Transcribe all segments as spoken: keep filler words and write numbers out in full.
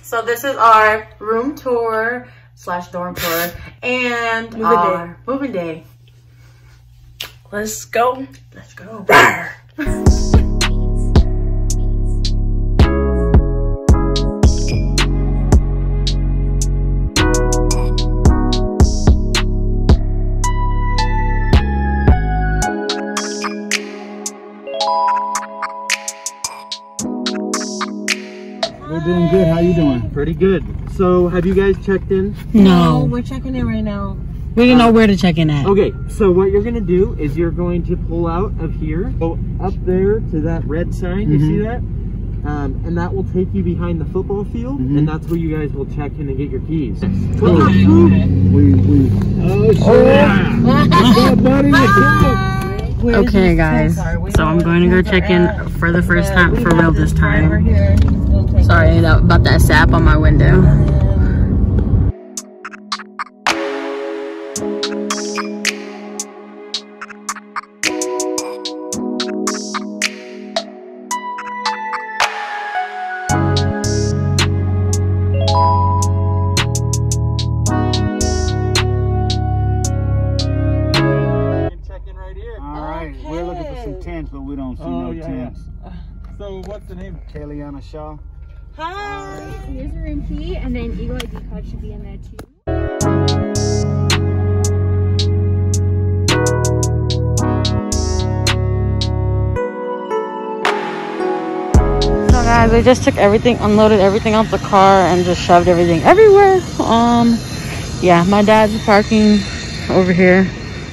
So this is our room tour slash dorm tour and moving our day. moving day. Let's go. Let's go. We're doing good. How you doing? Pretty good. So, have you guys checked in? No, we're checking in right now. We didn't know where to check in at. Okay, so what you're gonna do is you're going to pull out of here, go up there to that red sign. You Mhm. see that? Um, and that will take you behind the football field, Mhm. and that's where you guys will check in and get your keys. Cool. We, we. Oh, shit. What's up, buddy? What's up? Okay, guys. So I'm going to go check in for the first time, for real this time. Sorry that, about that sap on my window. Tents, but we don't see Oh, no yeah, tents. yeah. So, what's the name? Kayliana Shaw. Hi. Here's a room key, and then Eagle I D card should be in there too. So guys, we just took everything, unloaded everything out the car, and just shoved everything everywhere. Um, yeah, my dad's parking over here.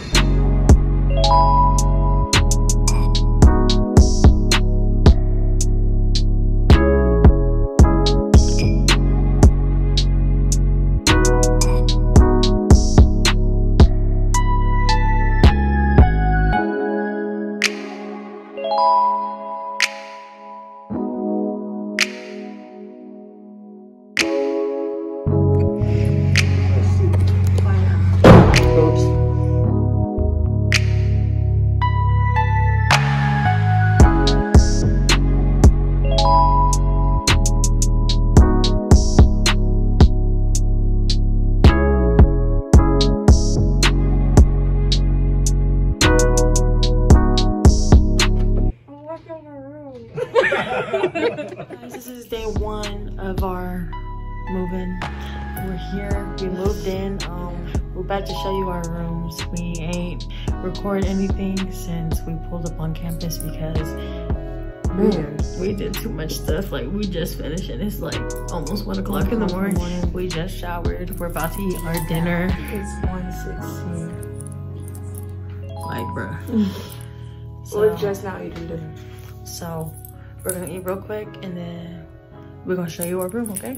Guys, this is day one of our move-in. We're here, we moved in. Um, we're about to show you our rooms. We ain't recorded anything since we pulled up on campus because man, we did too much stuff. Like, we just finished and it's like almost one o'clock in the morning. We just showered. We're about to eat our dinner. It's one sixteen. Like, bruh. So, We're just now eating dinner. So we're gonna eat real quick and then we're gonna show you our room, okay?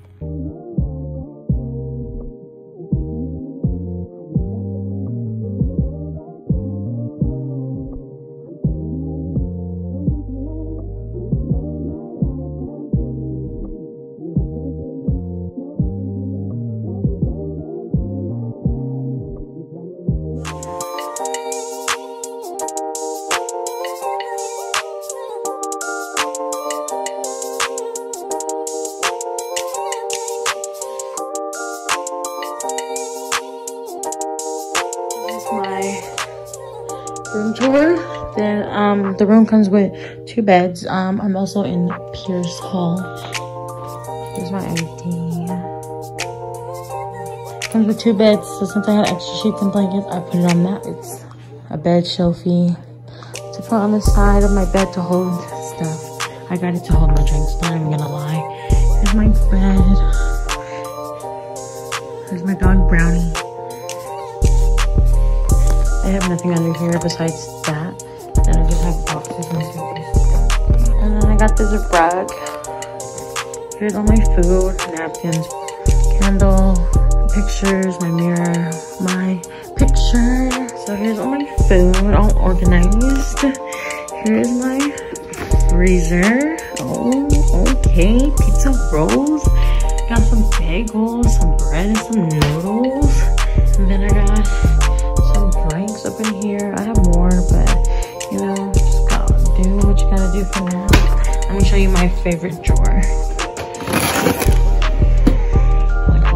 My room tour. Then um the room comes with two beds. um I'm also in Pierce Hall. Here's my I D. Comes with two beds, so since I had extra sheets and blankets, I put it on that. It's a bed shelfie to put on the side of my bed to hold stuff. I got it to hold my drinks, not even gonna lie. Here's my bed. Here's my dog Brownie. I have nothing under here besides that. And I just have boxes and suitcases. And then I got this rug. Here's all my food, napkins, candle, pictures, my mirror, my picture. So here's all my food, all organized. Here's my freezer. Oh, okay. Pizza rolls. Got some bagels, some bread, and some noodles. And then I got drinks up in here. I have more, but you know, just gotta do what you gotta do for now. Let me show you my favorite drawer.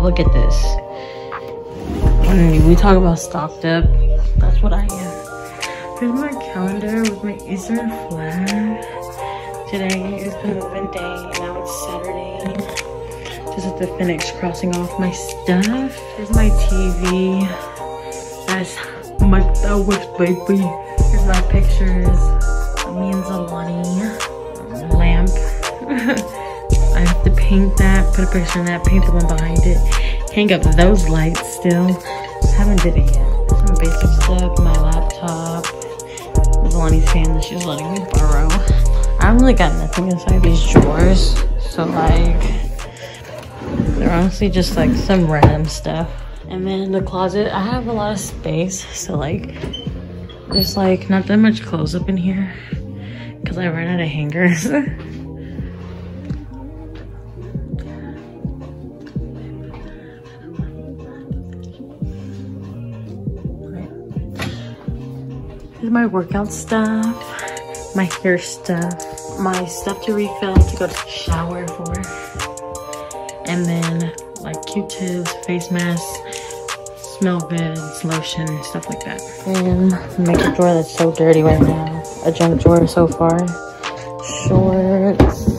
look at this. Mm, we talk about stocked up. That's what I am. Here's my calendar with my Eastern flag. Today is the movement day. Now it's Saturday. Just have to finish crossing off my stuff. Here's my T V. That's my Star Wars baby. Here's my pictures. Me and Zalani. Lamp. I have to paint that, put a picture in that, paint the one behind it, hang up those lights still. Just haven't did it yet. Some basic stuff, my laptop, Zalani's fan that she's letting me borrow. I don't really got nothing inside these drawers, so like, they're honestly just like some random stuff. And then in the closet, I have a lot of space, so like, there's like not that much clothes up in here because I ran out of hangers. Here's my workout stuff, my hair stuff, my stuff to refill to go to the shower for, and then like Q-tips, face masks, smell goods, lotion, stuff like that. And makeup drawer that's so dirty right now. A junk drawer so far. Shorts,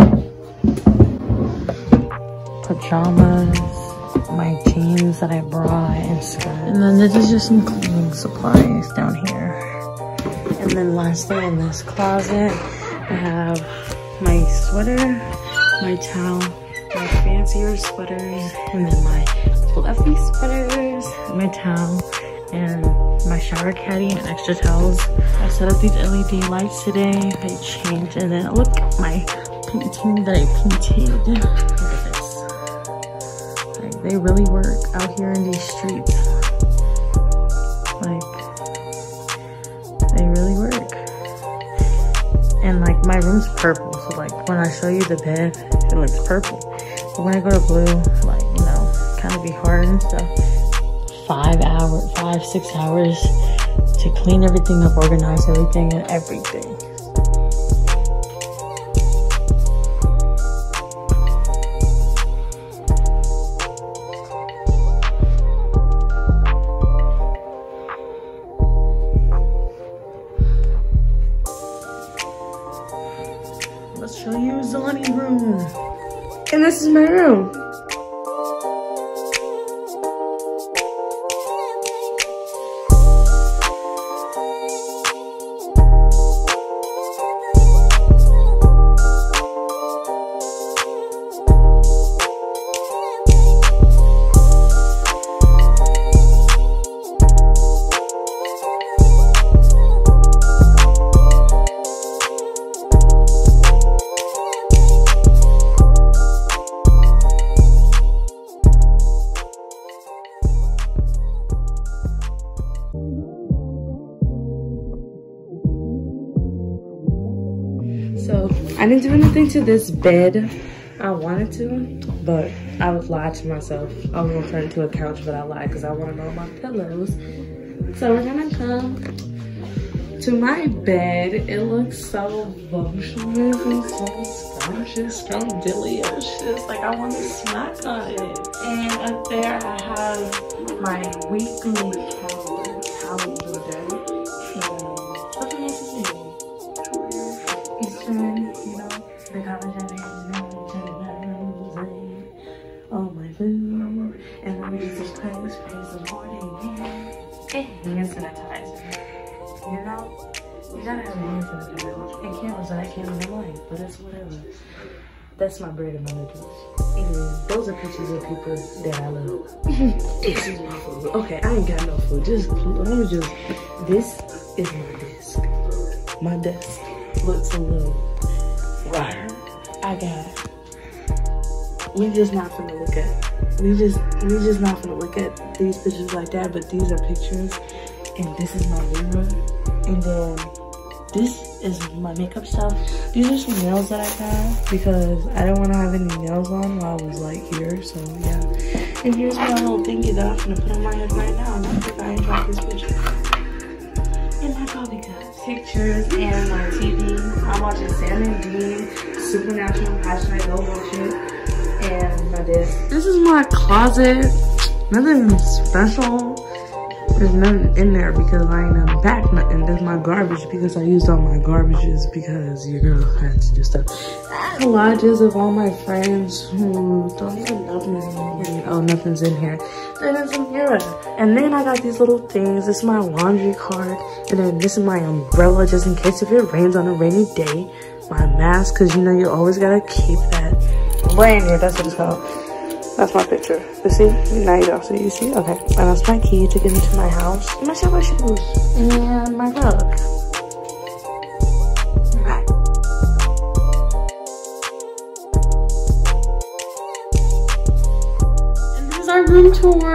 pajamas, my jeans that I brought, and skirt. And then this is just some cleaning supplies down here. And then lastly, in this closet, I have my sweater, my towel, my fancier sweaters, and then my fluffy sweaters, my towel, and my shower caddy and extra towels. I set up these L E D lights today. I changed, and then look at my painting that I painted. Look at this. Like, they really work out here in these streets. Like, they really work. And like, my room's purple, so like when I show you the bed, it looks purple. But when I go to blue, like, you know, kind of be hard and stuff. Five hours, five, six hours to clean everything up, organize everything and everything. Let's show you Zalani's room. And this is my room. So I didn't do anything to this bed. I wanted to, but I was lied to myself. I was gonna turn it to a couch, but I lied because I want to know my pillows. So we're gonna come to my bed. It looks so voluptuous and so scrumptious, so delicious. Like, I want to snack on it. And up there I have my weekly calendar. calendar. You know, the college oh my food, and then we use this place for the morning and hand sanitizer. You know, you gotta have hand sanitizer. And candles that I can't even like, but it's whatever. That's my bread and my noodles. And those are pictures of people that I love. This is my food. Okay, I ain't got no food. Just let me just. This is my desk. My desk looks a little right. I got it. We just not gonna look at. We just we just not gonna look at these pictures like that. But these are pictures, and this is my mirror, and then this is my makeup stuff. These are some nails that I got because I didn't want to have any nails on while I was like here. So yeah. And here's my little thingy that I'm gonna put on my head right now. And I think I enjoyed this picture. And my coffee cup. Pictures and my T V. I'm watching Sam and Dean, Supernatural, hashtag go watch it. And my This is my closet. Nothing special. There's nothing in there because I ain't unpacked nothing. There's my garbage because I used all my garbages because your girl had to do stuff. Collages of all my friends who don't even know me anymore. Oh, nothing's in here. Then it's in here. And then I got these little things. This is my laundry card. And then this is my umbrella just in case if it rains on a rainy day. My mask, because you know you always gotta keep that lanyard. That's what it's called. That's my picture. You see? Now you don't see. You see? Okay. And that's my key to get into my house. My shower shoes. And my rug. Right. And this is our room tour.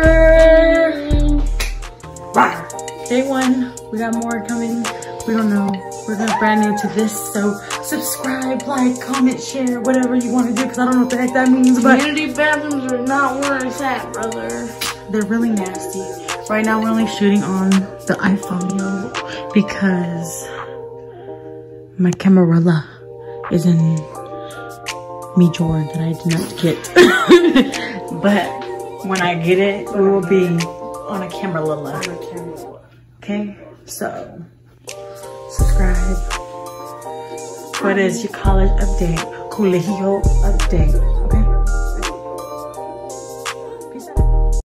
Right. Day one. We got more coming. We don't know. We're just brand new to this, so subscribe, like, comment, share, whatever you want to do, because I don't know what the heck that means, but Community bathrooms are not where it's at, brother. they're really nasty. Right now, we're only shooting on the iPhone, yo, because my camera is in me drawer that I did not get. But when I get it, we will be on a camera. Okay, so subscribe. What is your college update? Colegio update.